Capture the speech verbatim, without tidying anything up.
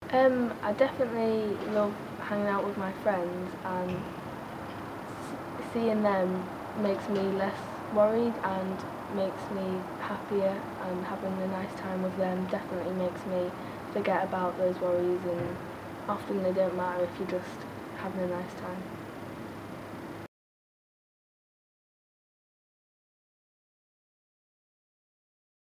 Um, I definitely love hanging out with my friends, and seeing them makes me less worried and makes me happier, and having a nice time with them definitely makes me forget about those worries, and often they don't matter if you're just having a nice time.